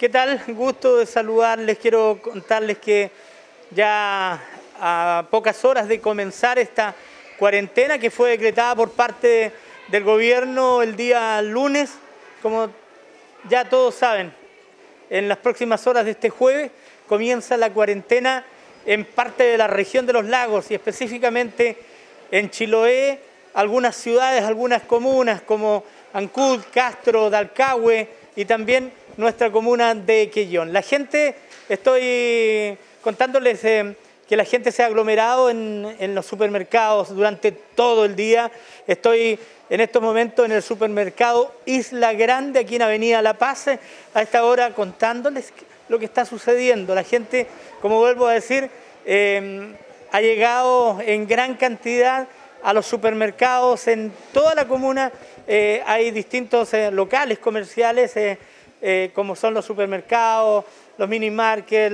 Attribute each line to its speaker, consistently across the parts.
Speaker 1: ¿Qué tal? Gusto de saludarles. Quiero contarles que ya a pocas horas de comenzar esta cuarentena que fue decretada por parte del gobierno el día lunes, como ya todos saben, en las próximas horas de este jueves comienza la cuarentena en parte de la región de los lagos y específicamente en Chiloé, algunas ciudades, algunas comunas como Ancud, Castro, Dalcahue y también nuestra comuna de Quellón. La gente, estoy contándoles que la gente se ha aglomerado en los supermercados durante todo el día. Estoy en estos momentos en el supermercado Isla Grande, aquí en Avenida La Paz, a esta hora contándoles lo que está sucediendo. La gente, como vuelvo a decir, ha llegado en gran cantidad a los supermercados en toda la comuna. Hay distintos locales comerciales como son los supermercados, los mini markets,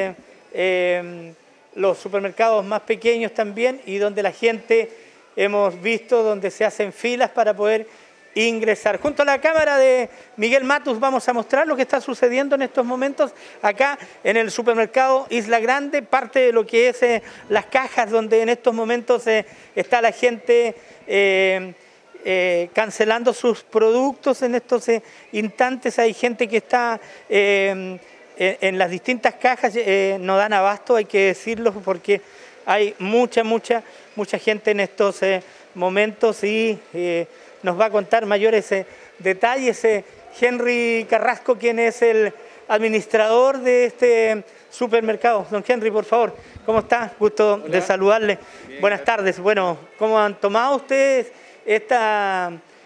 Speaker 1: los supermercados más pequeños también, y donde la gente hemos visto donde se hacen filas para poder ingresar. Junto a la cámara de Miguel Matus vamos a mostrar lo que está sucediendo en estos momentos acá en el supermercado Isla Grande, parte de lo que es las cajas donde en estos momentos está la gente cancelando sus productos. En estos instantes hay gente que está en las distintas cajas, no dan abasto, hay que decirlo, porque hay mucha gente en estos momentos y nos va a contar mayores detalles Henry Carrasco, quien es el administrador de este supermercado. Don Henry, por favor, ¿cómo está? Gusto de saludarle. Bien, buenas gracias. Tardes. Bueno, ¿cómo han tomado ustedes esta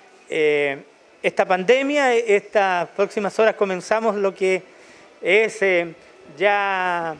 Speaker 1: pandemia? Estas próximas horas comenzamos lo que es ya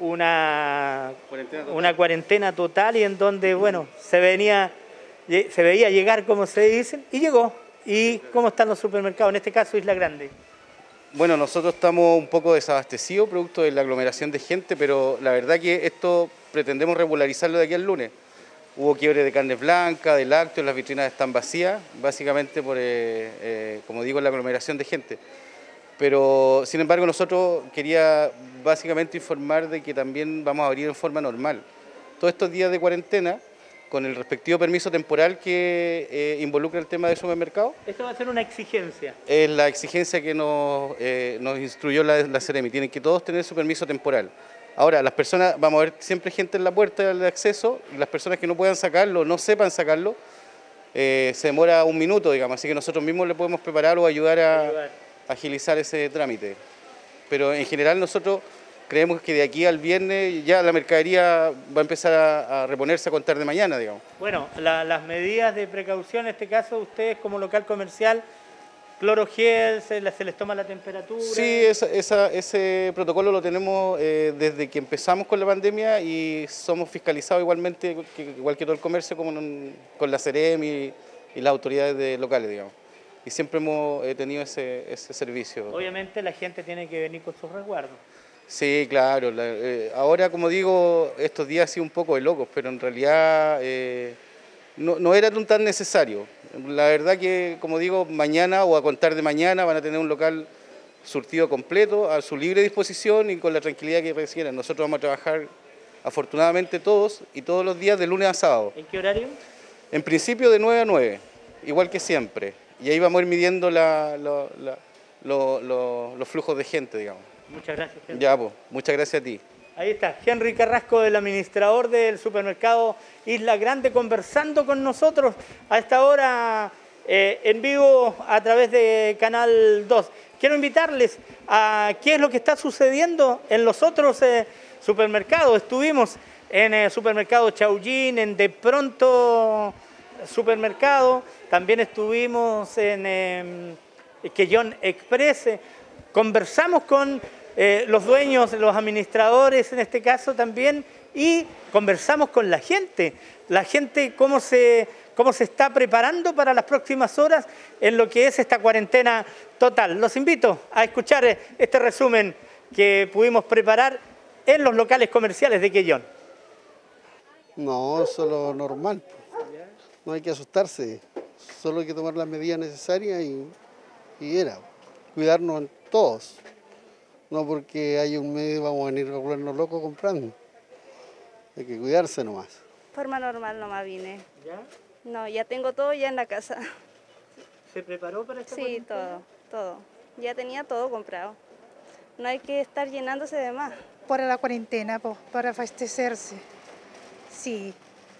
Speaker 1: una cuarentena total y en donde, bueno, se veía llegar, como se dicen, y llegó. ¿Y cómo están los supermercados, en este caso Isla Grande?
Speaker 2: Bueno, nosotros estamos un poco desabastecidos producto de la aglomeración de gente, pero la verdad que esto pretendemos regularizarlo de aquí al lunes. Hubo quiebre de carnes blancas, de lácteos, las vitrinas están vacías, básicamente por, como digo, la aglomeración de gente. Pero, sin embargo, nosotros quería básicamente informar de que también vamos a abrir en forma normal. Todos estos días de cuarentena, con el respectivo permiso temporal que involucra el tema del supermercado.
Speaker 1: ¿Esto va a ser una exigencia?
Speaker 2: Es la exigencia que nos instruyó la Seremi. Tienen que todos tener su permiso temporal. Ahora, las personas, vamos a ver siempre gente en la puerta de acceso, y las personas que no puedan sacarlo, no sepan sacarlo, se demora un minuto, digamos, así que nosotros mismos le podemos preparar o ayudar a agilizar ese trámite. Pero en general nosotros creemos que de aquí al viernes ya la mercadería va a empezar a reponerse a contar de mañana, digamos.
Speaker 1: Bueno, las medidas de precaución, en este caso, ustedes como local comercial, clorogel, se les toma la temperatura.
Speaker 2: Sí, ese protocolo lo tenemos desde que empezamos con la pandemia y somos fiscalizados igualmente, igual que todo el comercio, como con la Seremi y las autoridades locales, digamos. Y siempre hemos tenido ese servicio.
Speaker 1: Obviamente la gente tiene que venir con sus resguardos.
Speaker 2: Sí, claro. Ahora, como digo, estos días han sido un poco de locos, pero en realidad no era tan necesario. La verdad que, como digo, mañana o a contar de mañana van a tener un local surtido completo, a su libre disposición y con la tranquilidad que requieran. Nosotros vamos a trabajar, afortunadamente, todos y todos los días de lunes a sábado.
Speaker 1: ¿En qué horario?
Speaker 2: En principio de 9 a 9, igual que siempre. Y ahí vamos a ir midiendo los flujos de gente, digamos.
Speaker 1: Muchas gracias, Henry.
Speaker 2: Ya, pues, muchas gracias a ti.
Speaker 1: Ahí está, Henry Carrasco, el administrador del supermercado Isla Grande, conversando con nosotros a esta hora en vivo a través de Canal 2. Quiero invitarles a qué es lo que está sucediendo en los otros supermercados. Estuvimos en el supermercado Chaullín, en De Pronto Supermercado, también estuvimos en Quellón Express, conversamos con los dueños, los administradores en este caso también, y conversamos con la gente cómo se está preparando para las próximas horas en lo que es esta cuarentena total. Los invito a escuchar este resumen que pudimos preparar en los locales comerciales de Quellón.
Speaker 3: No, solo normal. No hay que asustarse, solo hay que tomar las medidas necesarias y cuidarnos todos. No porque hay un mes vamos a venir a volvernos locos comprando. Hay que cuidarse nomás.
Speaker 4: Forma normal nomás vine.
Speaker 1: ¿Ya?
Speaker 4: No, ya tengo todo ya en la casa.
Speaker 1: ¿Se preparó para esta
Speaker 4: Sí,
Speaker 1: cuarentena?
Speaker 4: todo. Ya tenía todo comprado. No hay que estar llenándose de más.
Speaker 5: Para la cuarentena, para abastecerse. Sí,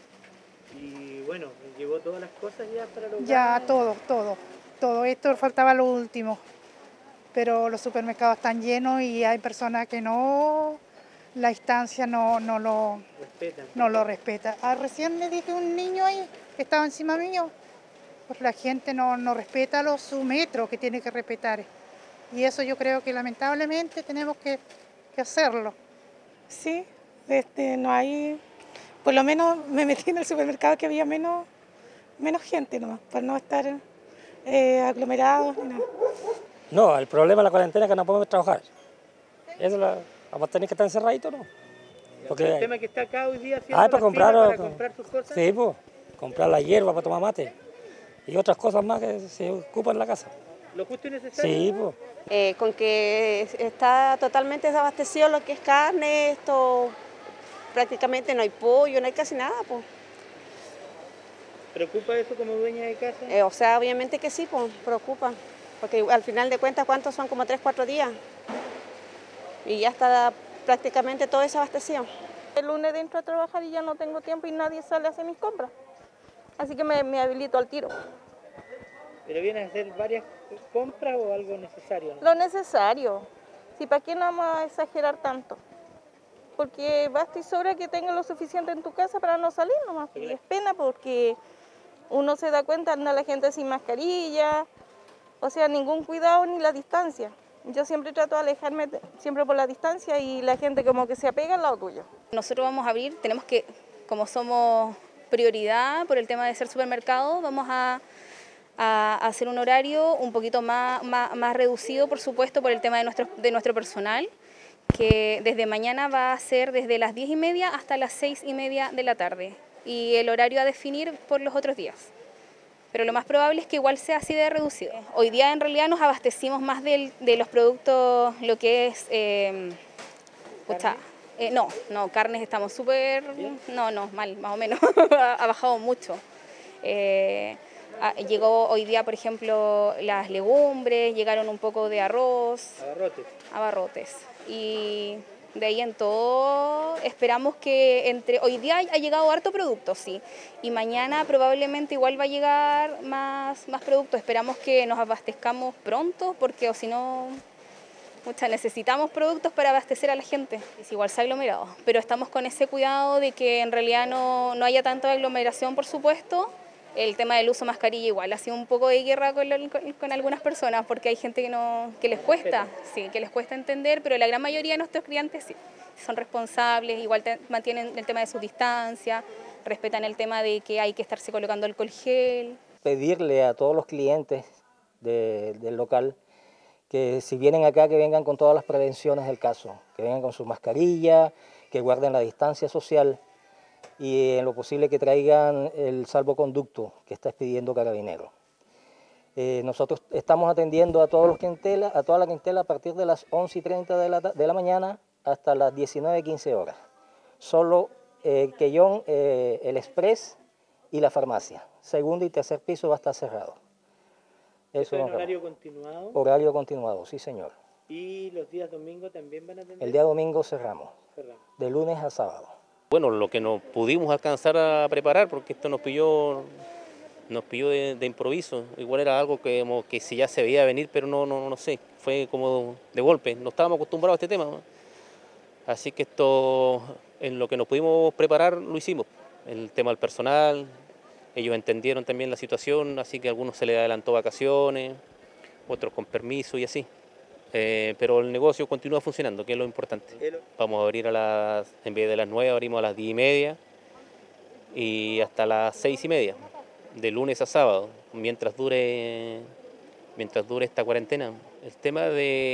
Speaker 1: Y bueno, llevó todas las cosas ya para los
Speaker 5: ya
Speaker 1: baños.
Speaker 5: todo esto faltaba lo último. Pero los supermercados están llenos y hay personas que no, la instancia no
Speaker 1: Respetan.
Speaker 5: lo respeta. Recién me dije un niño ahí que estaba encima mío, pues la gente no respeta su metro que tiene que respetar. Y eso yo creo que lamentablemente tenemos que hacerlo.
Speaker 6: Sí, no hay, por lo menos me metí en el supermercado que había menos gente nomás, para no estar aglomerados ni nada.
Speaker 7: No, el problema de la cuarentena es que no podemos trabajar. Eso vamos a tener que estar encerraditos, ¿no?
Speaker 1: El tema que está acá hoy día haciendo
Speaker 7: para
Speaker 1: la fila para comprar sus cosas.
Speaker 7: Sí, pues, comprar la hierba para tomar mate y otras cosas más que se ocupan en la casa.
Speaker 1: Lo justo y necesario.
Speaker 7: Sí, pues.
Speaker 4: Con que está totalmente desabastecido lo que es carne, esto prácticamente no hay pollo, no hay casi nada, pues.
Speaker 1: ¿Preocupa eso como dueña de casa?
Speaker 4: O sea, obviamente que sí, pues, preocupa. Porque al final de cuentas, ¿cuántos son? Como 3, 4 días. Y ya está prácticamente todo desabastecido.
Speaker 8: El lunes entro a trabajar y ya no tengo tiempo y nadie sale a hacer mis compras. Así que me habilito al tiro.
Speaker 1: ¿Pero viene a hacer varias compras o algo necesario?
Speaker 8: Lo necesario. Si para qué no vamos a exagerar tanto. Porque basta y sobra que tengas lo suficiente en tu casa para no salir nomás. Y es pena porque uno se da cuenta, anda la gente sin mascarilla, o sea, ningún cuidado ni la distancia. Yo siempre trato de alejarme siempre por la distancia y la gente como que se apega al lado tuyo.
Speaker 9: Nosotros vamos a abrir, tenemos que, como somos prioridad por el tema de ser supermercado, vamos a hacer un horario un poquito más reducido, por supuesto, por el tema de nuestro personal, que desde mañana va a ser desde las 10:30 hasta las 6:30 de la tarde, y el horario a definir por los otros días. Pero lo más probable es que igual sea así de reducido. Hoy día en realidad nos abastecimos más de los productos, lo que es... carnes estamos súper... mal, más o menos. Ha bajado mucho. Llegó hoy día, por ejemplo, las legumbres, llegaron un poco de arroz. Abarrotes. Y de ahí en todo esperamos que hoy día ha llegado harto producto, sí, y mañana probablemente igual va a llegar más producto. Esperamos que nos abastezcamos pronto, porque o si no, necesitamos productos para abastecer a la gente. Es igual se ha aglomerado, pero estamos con ese cuidado de que en realidad no haya tanta aglomeración, por supuesto. El tema del uso de mascarilla igual ha sido un poco de guerra con algunas personas, porque hay gente que les cuesta, sí, que les cuesta entender, pero la gran mayoría de nuestros clientes sí, son responsables, igual mantienen el tema de su distancia, respetan el tema de que hay que estarse colocando alcohol gel.
Speaker 7: Pedirle a todos los clientes del local que si vienen acá, que vengan con todas las prevenciones del caso, que vengan con su mascarilla, que guarden la distancia social, y en lo posible que traigan el salvoconducto que está expidiendo Carabineros. Nosotros estamos atendiendo a toda la clientela a partir de las 11:30 de la mañana hasta las 19:15 horas. Solo Quellón, el Express y la farmacia. Segundo y tercer piso va a estar cerrado.
Speaker 1: ¿Eso es horario continuado?
Speaker 7: Horario continuado, sí señor.
Speaker 1: ¿Y los días domingos también van a atender?
Speaker 7: El día domingo cerramos, de lunes a sábado.
Speaker 10: Bueno, lo que nos pudimos alcanzar a preparar, porque esto nos pilló de improviso. Igual era algo que si ya se veía venir, pero no sé, fue como de golpe. No estábamos acostumbrados a este tema, ¿no? Así que esto, en lo que nos pudimos preparar, lo hicimos. El tema del personal, ellos entendieron también la situación, así que a algunos se les adelantó vacaciones, otros con permiso y así. Pero el negocio continúa funcionando, que es lo importante. Vamos a abrir en vez de las 9, abrimos a las 10:30 y hasta las 6:30, de lunes a sábado, mientras dure esta cuarentena. El tema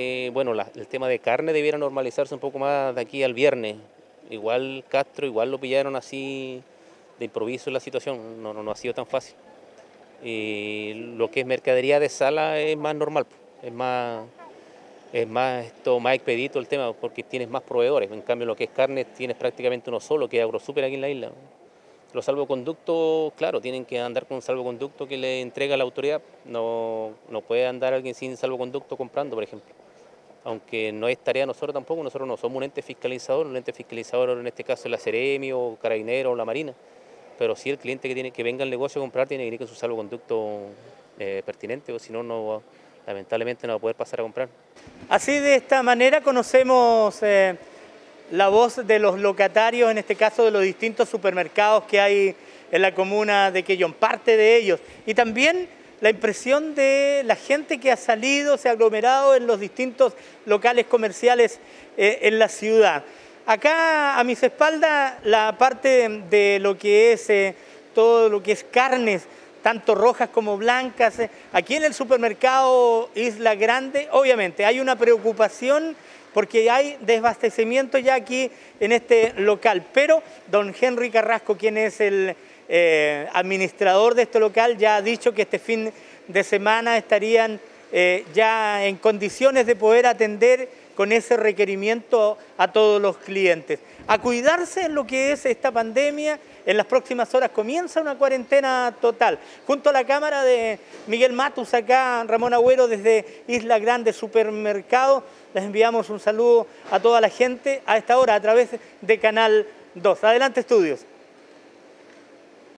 Speaker 10: de carne debiera normalizarse un poco más de aquí al viernes. Igual Castro, lo pillaron así de improviso en la situación, no ha sido tan fácil. Y lo que es mercadería de sala es más normal, es más es más expedito el tema porque tienes más proveedores. En cambio, lo que es carne tienes prácticamente uno solo, que es AgroSuper aquí en la isla. Los salvoconductos, claro, tienen que andar con un salvoconducto que le entrega la autoridad. No puede andar alguien sin salvoconducto comprando, por ejemplo. Aunque no es tarea de nosotros tampoco, nosotros no somos un ente fiscalizador en este caso es la Seremi o Carabineros o la Marina. Pero sí el cliente que venga al negocio a comprar tiene que ir con su salvoconducto pertinente, o si no, lamentablemente no va a poder pasar a comprar.
Speaker 1: Así, de esta manera conocemos la voz de los locatarios, en este caso de los distintos supermercados que hay en la comuna de Quellón, parte de ellos, y también la impresión de la gente que ha salido, se ha aglomerado en los distintos locales comerciales en la ciudad. Acá a mis espaldas la parte de lo que es todo lo que es carnes, tanto rojas como blancas. Aquí en el supermercado Isla Grande, obviamente hay una preocupación porque hay desabastecimiento ya aquí en este local, pero don Henry Carrasco, quien es el administrador de este local, ya ha dicho que este fin de semana estarían ya en condiciones de poder atender con ese requerimiento a todos los clientes. A cuidarse en lo que es esta pandemia. En las próximas horas comienza una cuarentena total. Junto a la cámara de Miguel Matus, acá Ramón Agüero desde Isla Grande Supermercado, les enviamos un saludo a toda la gente a esta hora a través de Canal 2. Adelante, estudios.